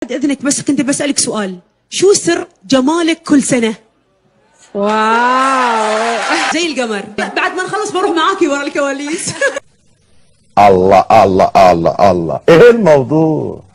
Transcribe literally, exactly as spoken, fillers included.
إذنك بس كنت بسألك سؤال، شو سر جمالك كل سنة؟ واو زي القمر. بعد ما نخلص بروح معاكي ورا الكواليس. الله الله الله الله، ايه الموضوع؟